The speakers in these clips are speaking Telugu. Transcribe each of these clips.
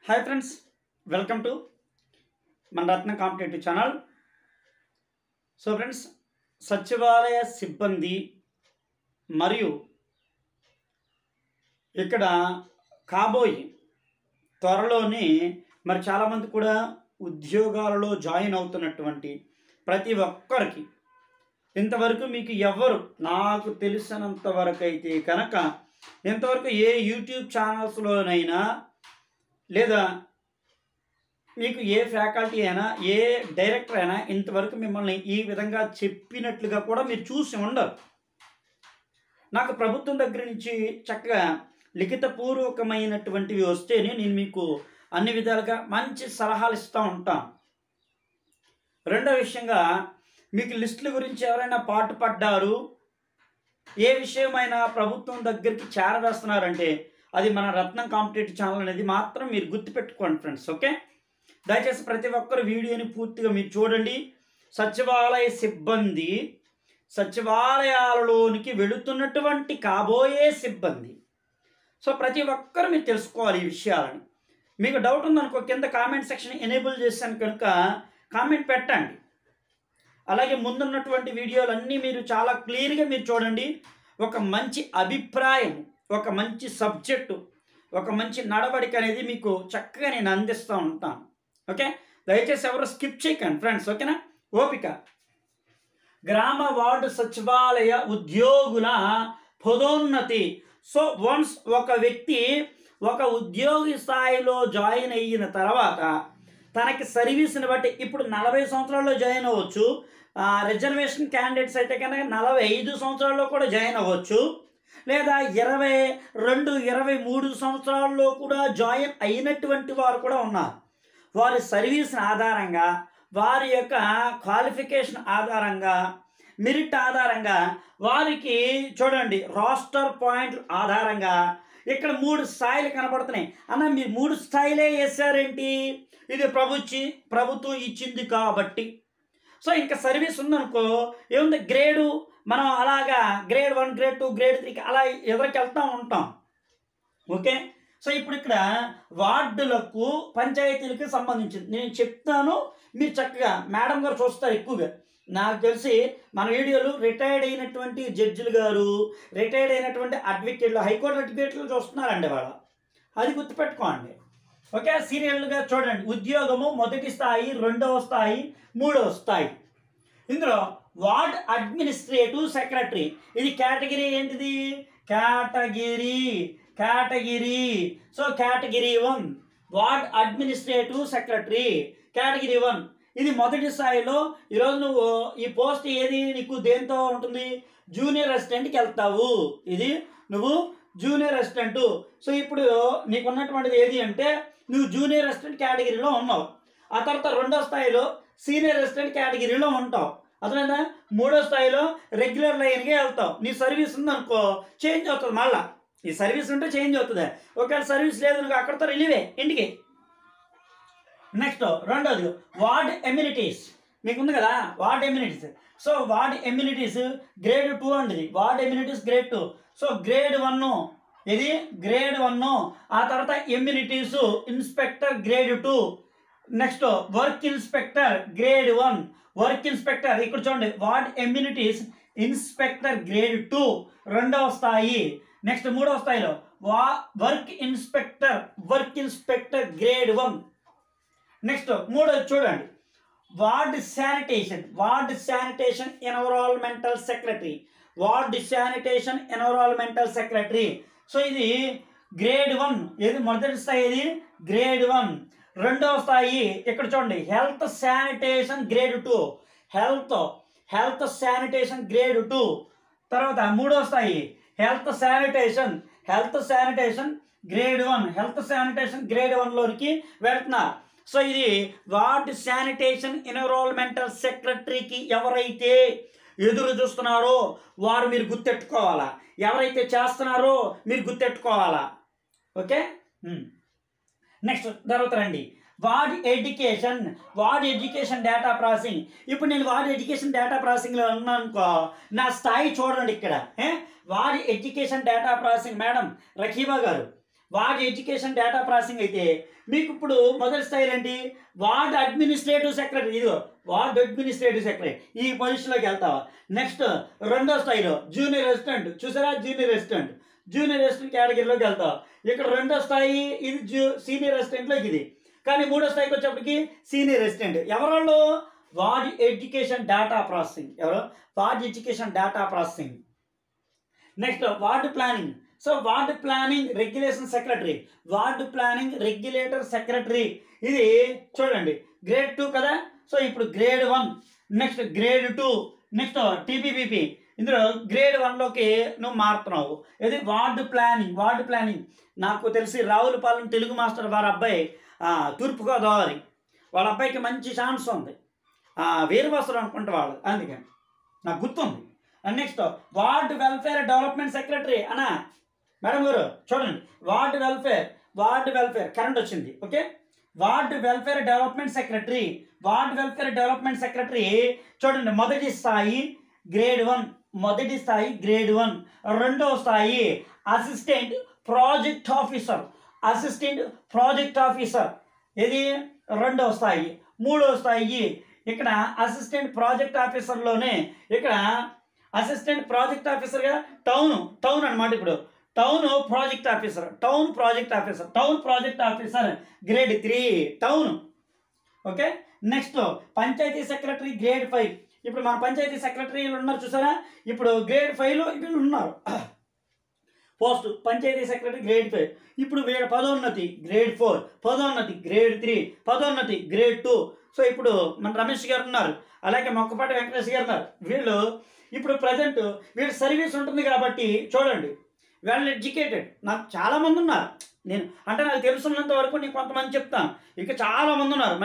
హాయ్ ఫ్రెండ్స్, వెల్కమ్ టు మన Ratna competitive channel. So friends, సచివాలయ సిబ్బంది మరియు ఇక్కడ కాబోయే త్వరలోనే మరి చాలామంది కూడా ఉద్యోగాలలో జాయిన్ అవుతున్నటువంటి ప్రతి ఒక్కరికి ఇంతవరకు మీకు ఎవరు నాకు తెలిసినంత వరకు అయితే కనుక ఇంతవరకు ఏ యూట్యూబ్ ఛానల్స్లోనైనా లేదా మీకు ఏ ఫ్యాకల్టీ అయినా ఏ డైరెక్టర్ అయినా ఇంతవరకు మిమ్మల్ని ఈ విధంగా చెప్పినట్లుగా కూడా మీరు చూసి ఉండరు. నాకు ప్రభుత్వం దగ్గర నుంచి చక్కగా లిఖితపూర్వకమైనటువంటివి వస్తేనే నేను మీకు అన్ని విధాలుగా మంచి సలహాలు ఇస్తూ ఉంటాను. రెండో విషయంగా మీకు లిస్టుల గురించి ఎవరైనా పాటుపడ్డారు, ఏ విషయమైనా ప్రభుత్వం దగ్గరికి చేరవేస్తున్నారంటే అది మన రత్నం కాంపిటేటివ్ ఛానల్ అనేది మాత్రం మీరు గుర్తుపెట్టుకోండి ఫ్రెండ్స్. ఓకే, దయచేసి ప్రతి ఒక్కరు వీడియోని పూర్తిగా మీరు చూడండి. సచివాలయ సిబ్బంది సచివాలయాలలోనికి వెళుతున్నటువంటి కాబోయే సిబ్బంది. సో ప్రతి ఒక్కరు మీరు తెలుసుకోవాలి ఈ విషయాలని. మీకు డౌట్ ఉందనుకో కింద కామెంట్ సెక్షన్ ఎనేబుల్ చేశాను కనుక కామెంట్ పెట్టండి. అలాగే ముందున్నటువంటి వీడియోలన్నీ మీరు చాలా క్లియర్గా మీరు చూడండి. ఒక మంచి అభిప్రాయం, ఒక మంచి సబ్జెక్టు, ఒక మంచి నడవడిక అనేది మీకు చక్కగా నేను అందిస్తూ ఉంటాను. ఓకే, దయచేసి ఎవరు స్కిప్ చేయకండి ఫ్రెండ్స్. ఓకేనా, ఓపిక. గ్రామ వార్డు సచివాలయ ఉద్యోగుల పదోన్నతి. సో వన్స్ ఒక వ్యక్తి ఒక ఉద్యోగి స్థాయిలో జాయిన్ అయిన తర్వాత తనకి సర్వీస్ని బట్టి ఇప్పుడు 40 సంవత్సరాల్లో జాయిన్ అవ్వచ్చు. రిజర్వేషన్ క్యాండిడేట్స్ అయితే కనుక 45 సంవత్సరాల్లో కూడా జాయిన్ అవ్వచ్చు, లేదా 22, 23 సంవత్సరాల్లో కూడా జాయిన్ అయినటువంటి వారు కూడా ఉన్నారు. వారి సర్వీస్ ఆధారంగా, వారి యొక్క క్వాలిఫికేషన్ ఆధారంగా, మెరిట్ ఆధారంగా వారికి చూడండి రాస్టర్ పాయింట్ల ఆధారంగా ఇక్కడ 3 స్థాయిలు కనబడుతున్నాయి. అన్న మీరు 3 స్థాయిలే వేసారేంటి? ఇది ప్రభుత్వం ఇచ్చింది కాబట్టి. సో ఇంకా సర్వీస్ ఉందనుకో ఏముంది, గ్రేడు మనం అలాగా గ్రేడ్ 1, గ్రేడ్ 2, గ్రేడ్ 3 అలా ఎదురుకి వెళ్తూ ఉంటాం. ఓకే, సో ఇప్పుడు ఇక్కడ వార్డులకు పంచాయతీలకు సంబంధించింది నేను చెప్తాను. మీరు చక్కగా మేడం గారు చూస్తారు ఎక్కువగా. నాకు తెలిసి మన వీడియోలు రిటైర్డ్ అయినటువంటి జడ్జిలు గారు, రిటైర్డ్ అయినటువంటి అడ్వకేట్లు, హైకోర్టు అడ్వకేట్లు చూస్తున్నారండి వాళ్ళు. అది గుర్తుపెట్టుకోండి. ఓకే, సీరియల్గా చూడండి. ఉద్యోగము మొదటి స్థాయి, 2వ స్థాయి, 3వ స్థాయి. ఇందులో వార్డ్ అడ్మినిస్ట్రేటివ్ సెక్రటరీ, ఇది కేటగిరీ ఏంటిది? Category. So category 1 ward administrative secretary category 1. ఇది మొదటి స్థాయిలో. ఈరోజు నువ్వు ఈ పోస్ట్ ఏది నీకు దేంతో ఉంటుంది? జూనియర్ అసిస్టెంట్కి వెళ్తావు. ఇది నువ్వు జూనియర్ అసిస్టెంట్. సో ఇప్పుడు నీకు ఉన్నటువంటిది ఏది అంటే నువ్వు జూనియర్ అసిస్టెంట్ కేటగిరీలో ఉన్నావు. ఆ తర్వాత 2వ స్థాయిలో సీనియర్ అసిస్టెంట్ కేటగిరీలో ఉంటావు. అర్థమైందా? 3వ స్థాయిలో రెగ్యులర్ లైన్గా వెళ్తావు. నీ సర్వీస్ ఉందనుకో చేంజ్ అవుతుంది. మళ్ళీ ఈ సర్వీస్ ఉంటే చేంజ్ అవుతుంది. ఒకవేళ సర్వీస్ లేదు నువ్వు అక్కడితో రిలీవే ఇంటికి. నెక్స్ట్ రెండోది వార్డ్ ఎమ్యూనిటీస్. మీకు ఉంది కదా ward amenities. So ward amenities grade 2 అండి. Ward amenities grade 2. So grade 1 ఇది గ్రేడ్ 1. ఆ తర్వాత amenities inspector grade 2. Next work inspector grade 1. Work inspector ఇక్కడ చూడండి వార్డ్ ఎమ్యూనిటీస్ ఇన్స్పెక్టర్ గ్రేడ్ 2 2వ స్థాయి. నెక్స్ట్ 3వ స్థాయిలో వర్క్ ఇన్స్పెక్టర్ గ్రేడ్ 1. నెక్స్ట్ 3వ చూడండి ward sanitation environmental secretary. So ఇది గ్రేడ్ 1. ఏది మొదటి స్థాయి? ఇది గ్రేడ్ 1. 2వ స్థాయి ఇక్కడ చూడండి health sanitation grade 2. Health sanitation grade 2. తర్వాత 3వ స్థాయి health sanitation grade 1. Health sanitation grade 1లోనికి వెళ్తున్నారు. సో ఇది వార్డ్ శానిటేషన్ ఎన్విరాన్మెంటల్ సెక్రటరీకి ఎవరైతే ఎదురు చూస్తున్నారో వారు మీరు గుర్తెట్టుకోవాలా, ఎవరైతే చేస్తున్నారో మీరు గుర్తెట్టుకోవాలా. ఓకే, నెక్స్ట్ తర్వాత రండి వార్డ్ ఎడ్యుకేషన్ డేటా ప్రాసెసింగ్. ఇప్పుడు నేను వార్డ్ ఎడ్యుకేషన్ డేటా ప్రాసెసింగ్లో ఉన్నాను అనుకో, నా స్థాయి చూడండి ఇక్కడ. Ward education data processing madam Rakheeba గారు వార్డ్ ఎడ్యుకేషన్ డేటా ప్రాసెసింగ్ అయితే మీకు ఇప్పుడు మొదటి స్థాయి ఏంటి, వార్డ్ అడ్మినిస్ట్రేటివ్ సెక్రటరీ. ఇదిగో వార్డ్ అడ్మినిస్ట్రేటివ్ సెక్రటరీ, ఈ పొజిషన్లోకి వెళ్తావా. నెక్స్ట్ రెండో స్థాయిలో జూనియర్ అసిస్టెంట్, చూసారా జూనియర్ అసిస్టెంట్ కేటగిరీలోకి వెళ్తావు. ఇక్కడ రెండో స్థాయి ఇది సీనియర్ అసిస్టెంట్లోకి ఇది. కానీ మూడో స్థాయికి వచ్చేప్పటికి సీనియర్ అసిస్టెంట్. ఎవరోళ్ళు, వార్డ్ ఎడ్యుకేషన్ డేటా ప్రాసెసింగ్. ఎవరు, ward education data processing. Next ward planning. So ward planning regulation secretary, ward planning regulator secretary. ఇది చూడండి గ్రేడ్ 2 కదా. సో ఇప్పుడు grade 1, next grade 2, next TPPP. ఇందులో గ్రేడ్ 1లోకి నువ్వు మారుతున్నావు. ఇది వార్డ్ ప్లానింగ్. నాకు తెలిసి రావులపాలెం తెలుగు మాస్టర్ వారి అబ్బాయి తూర్పుగోదావరి, వాళ్ళ అబ్బాయికి మంచి ఛాన్స్ ఉంది. వీరవసరం అనుకుంటే వాళ్ళు, అందుకని నాకు గుర్తుంది. And next ward welfare development secretary. అన్నా మేడం గారు చూడండి, వార్డ్ వెల్ఫేర్ కరెంట్ వచ్చింది. Okay, ward welfare development secretary చూడండి, మొదటి స్థాయి గ్రేడ్ 1, రెండవ స్థాయి అసిస్టెంట్ ప్రాజెక్ట్ ఆఫీసర్. ఇది రెండవ స్థాయి. మూడవ స్థాయి ఇక్కడ అసిస్టెంట్ ప్రాజెక్ట్ ఆఫీసర్లోనే, ఇక్కడ అసిస్టెంట్ ప్రాజెక్ట్ ఆఫీసర్గా టౌన్ అనమాట. ఇప్పుడు town project officer grade 3 town. Okay, next panchayat secretary grade 5. ఇప్పుడు మన పంచాయతీ సెక్రటరీలు ఉన్నారు చూసారా, ఇప్పుడు గ్రేడ్ 5లో వీళ్ళు ఉన్నారు. Post panchayat secretary grade 5. ఇప్పుడు వీళ్ళ పదోన్నతి గ్రేడ్ 4, పదోన్నతి గ్రేడ్ 3, పదోన్నతి గ్రేడ్ 2. సో ఇప్పుడు మన రమేష్ గారు ఉన్నారు, అలాగే మొక్కపాటి వెంకటేష్ గారు ఉన్నారు. వీళ్ళు ఇప్పుడు ప్రజెంట్ వీళ్ళ సర్వీస్ ఉంటుంది కాబట్టి చూడండి, వెల్ ఎడ్యుకేటెడ్. నాకు చాలామంది ఉన్నారు, నేను అంటే నాకు తెలుసున్నంత వరకు నేను కొంతమంది చెప్తాను, ఇంకా చాలామంది ఉన్నారు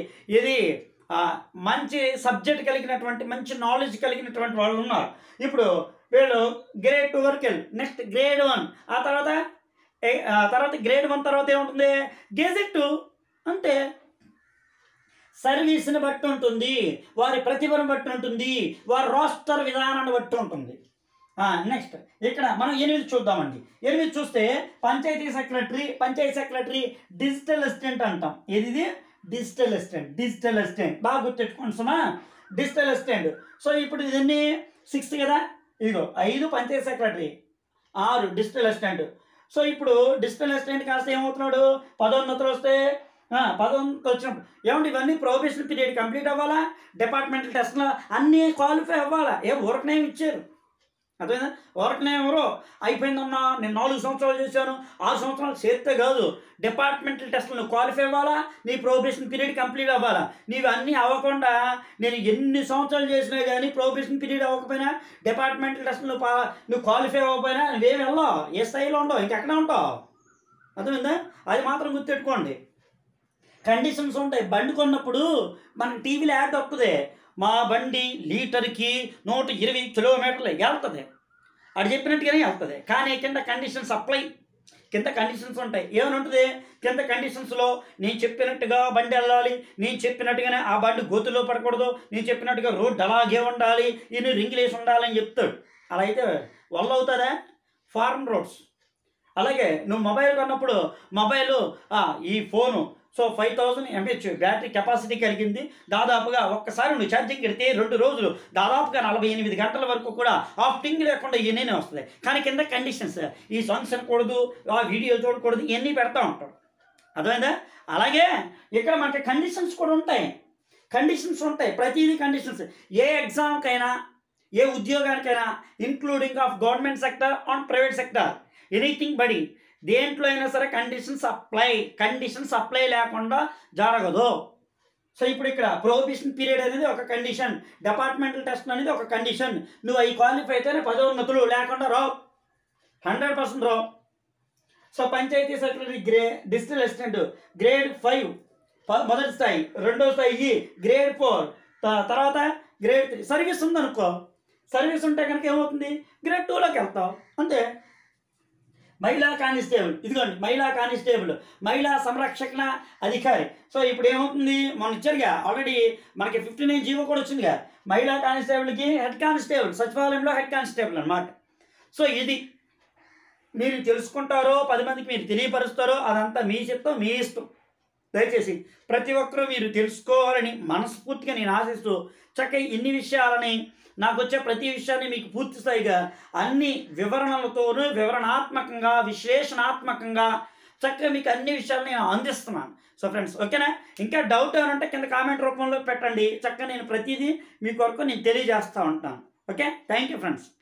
మంచి సబ్జెక్ట్ కలిగినటువంటి, మంచి నాలెడ్జ్ కలిగినటువంటి వాళ్ళు ఉన్నారు. ఇప్పుడు వీళ్ళు గ్రేడ్ 2 వరకు వెళ్ళి నెక్స్ట్ గ్రేడ్ 1, ఆ తర్వాత గ్రేడ్ 1 తర్వాత ఏముంటుంది, గెజెట్. అంటే సర్వీస్ని బట్టి ఉంటుంది, వారి ప్రతిభను బట్టి ఉంటుంది, వారి రోస్టర్ విధానాన్ని బట్టి ఉంటుంది. నెక్స్ట్ ఇక్కడ మనం 8 చూద్దామండి. 8 చూస్తే పంచాయతీ సెక్రటరీ డిజిటల్ అసిస్టెంట్ అంటాం. ఇది డిజిటల్ అసిస్టెంట్ బాగా గుర్తెట్టుకోండి సుమా, డిజిటల్ అసిస్టెంట్. సో ఇప్పుడు ఇదన్నీ 6 కదా, ఇదిగో 5 panchayat secretary, 6 digital assistant. So ఇప్పుడు డిజిటల్ అసిస్టెంట్ కాస్త ఏమవుతున్నాడు, పదోన్నతులు వస్తే పదోన్నతులు వచ్చినప్పుడు ఏమంటే ఇవన్నీ ప్రొబేషన్ పీరియడ్ కంప్లీట్ అవ్వాలా, డిపార్ట్మెంటల్ టెస్ట్లో అన్నీ క్వాలిఫై అవ్వాలా. ఊరకనే ఇచ్చారు, అర్థమైందా, ఊరకనే ఎవరో అయిపోయిందన్నా నేను 4 సంవత్సరాలు చేశాను, 6 సంవత్సరాలు చేస్తే కాదు, డిపార్ట్మెంటల్ టెస్టులు క్వాలిఫై అవ్వాలా, నీ ప్రొబేషన్ పీరియడ్ కంప్లీట్ అవ్వాలా. నీవు అన్నీ అవ్వకుండా నేను ఎన్ని సంవత్సరాలు చేసినా కానీ ప్రొబేషన్ పీరియడ్ అవ్వకపోయినా, డిపార్ట్మెంటల్ టెస్టులు నువ్వు క్వాలిఫై అవ్వకపోయినా నువ్వేమి వెళ్ళావు, ఏ స్థాయిలో ఉండవు, ఇంకెక్కడ ఉంటావు. అర్థమైందా, అది మాత్రం గుర్తెట్టుకోండి. కండిషన్స్ ఉంటాయి. బండి కొన్నప్పుడు మనకి టీవీలో యాడ్ వస్తుంది, మా బండి లీటర్కి 120 కిలోమీటర్లు వెళ్తుంది, అది చెప్పినట్టుగానే వెళ్తుంది. కానీ కింద కండిషన్స్ ఉంటాయి. ఏమని ఉంటుంది కింద కండిషన్స్లో, నేను చెప్పినట్టుగా బండి వెళ్ళాలి, నేను చెప్పినట్టుగానే ఆ బండి గోతులో పడకూడదు, నేను చెప్పినట్టుగా రోడ్డు అలాగే ఉండాలి, ఇన్ని రింగులేసి ఉండాలని చెప్తాడు. అలా అయితే వల్ల అవుతుందా, ఫారెన్ రోడ్స్. అలాగే నువ్వు మొబైల్ కొన్నప్పుడు ఈ ఫోను 5000 mAh బ్యాటరీ కెపాసిటీ కలిగింది, దాదాపుగా ఒక్కసారి నువ్వు ఛార్జింగ్ పెడితే 2 రోజులు దాదాపుగా 48 గంటల వరకు కూడా ఆఫ్టింగ్ లేకుండా ఇవన్నీ వస్తుంది. కానీ కింద కండిషన్స్, ఈ సాంగ్స్ అనకూడదు, ఆ వీడియో చూడకూడదు, ఇవన్నీ పెడతా ఉంటాడు. అర్థమైందా. అలాగే ఇక్కడ మనకి కండిషన్స్ కూడా ఉంటాయి, ప్రతిదీ కండిషన్స్. ఏ ఎగ్జామ్కైనా, ఏ ఉద్యోగానికైనా, including of government sector on private sector, anything బడి దేంట్లో అయినా సరే కండిషన్స్ అప్లై లేకుండా జరగదు. సో ఇప్పుడు ఇక్కడ ప్రొహిబిషన్ పీరియడ్ అనేది ఒక కండిషన్, డిపార్ట్మెంటల్ టెస్ట్ అనేది ఒక కండిషన్. నువ్వు అవి క్వాలిఫై అయితేనే పదోన్నతులు, లేకుండా రావు, 100% రావు. So panchayat secretary digital assistant grade 5 మొదటి స్థాయి, రెండో స్థాయి గ్రేడ్ 4, తర్వాత గ్రేడ్ 3. సర్వీస్ ఉందనుకో, సర్వీస్ ఉంటే కనుక ఏమవుతుంది, గ్రేడ్ 2లోకి వెళ్తావు అంతే. మహిళా కానిస్టేబుల్, ఇదిగోండి మహిళా సంరక్షణ అధికారి. సో ఇప్పుడు ఏమవుతుంది, మనం ఇచ్చారుగా ఆల్రెడీ మనకి 59 జీవో కూడా వచ్చిందిగా, మహిళా కానిస్టేబుల్కి హెడ్ కానిస్టేబుల్, సచివాలయంలో హెడ్ కానిస్టేబుల్ అనమాట. సో ఇది మీరు తెలుసుకుంటారో 10 మందికి మీరు తెలియపరుస్తారో అదంతా మీ చిత్తం, మీ ఇష్టం. దయచేసి ప్రతి ఒక్కరూ మీరు తెలుసుకోవాలని మనస్ఫూర్తిగా నేను ఆశిస్తూ చక్కగా ఇన్ని విషయాలని నాకు వచ్చే ప్రతి విషయాన్ని మీకు పూర్తి స్థాయిగా అన్ని వివరణలతోనూ వివరణాత్మకంగా విశ్లేషణాత్మకంగా చక్కగా మీకు అన్ని విషయాలు నేను అందిస్తున్నాను. సో ఫ్రెండ్స్, ఓకేనా? ఇంకా డౌట్ ఏమైనా ఉంటే కింద కామెంట్ రూపంలో పెట్టండి. చక్కగా నేను ప్రతిదీ మీ కొరకు నేను తెలియజేస్తూ ఉంటాను. Okay, thank you friends.